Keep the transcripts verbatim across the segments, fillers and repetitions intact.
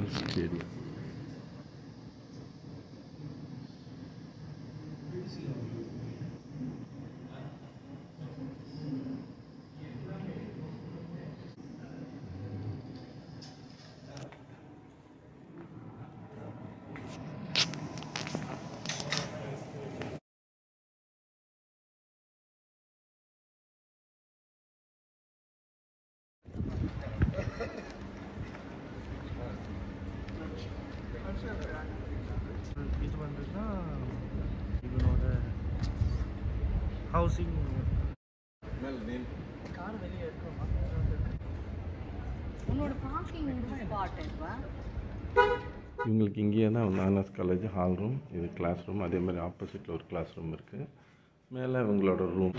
stadium. இது வந்துன்னா இவனோட ஹவுசிங் கார் வெளியே இருக்கோமா உன்னோட பார்க்கிங் ஸ்பாட் இப்போ இவங்களுக்கு இங்கேயே தான் நானாஸ் காலேஜ் ஹால் ரூம், இது கிளாஸ் ரூம், அதே மாதிரி ஆப்போசிட்டில் ஒரு கிளாஸ் ரூம் இருக்குது. மேலே இவங்களோட room.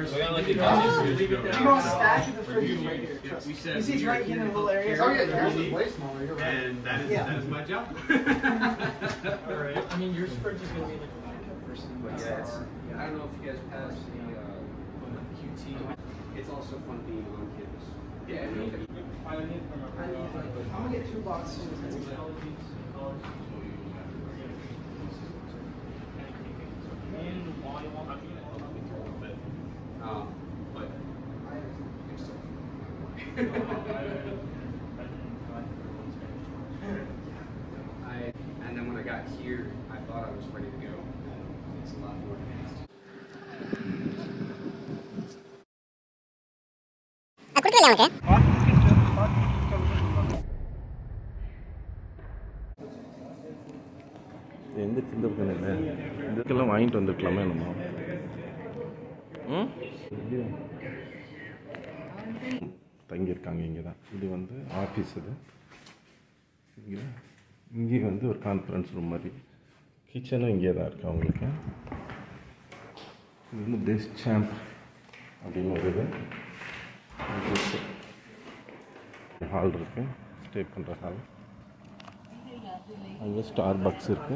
I don't know if you guys passed the uh, Q T. It's also fun being on campus. Yeah. I'm gonna get two boxes. Um, but I think so. I and then when I got here, I thought I was ready to go. It's a lot more advanced. எந்த சின்ன இல்லை இதுக்கெல்லாம் வாங்கிட்டு வந்துருக்கலாமே நம்ம. ம் தங்கியிருக்காங்க இங்கே தான். இது வந்து ஆஃபீஸ். இது இங்கே இங்கேயும் வந்து ஒரு கான்ஃபரன்ஸ் ரூம் மாதிரி. கிச்சனும் இங்கே தான் இருக்குது அவங்களுக்கு. இது வந்து பெஸ்ட் சாம்ப் அப்படின்னு ஒரு இது ஹால் இருக்குது, ஸ்டே பண்ணுற ஹால். அங்கே ஸ்டார் பாக்ஸ் இருக்குது.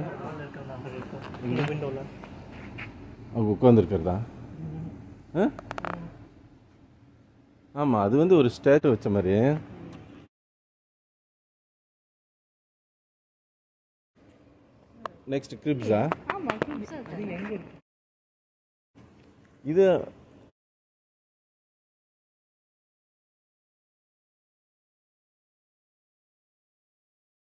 அவங்க உட்காந்துருக்கிறதா? ஆ ஆமாம், அது வந்து ஒரு ஸ்டேட்டு வச்ச மாதிரி. நெக்ஸ்ட் கிரிப்ஸா? இது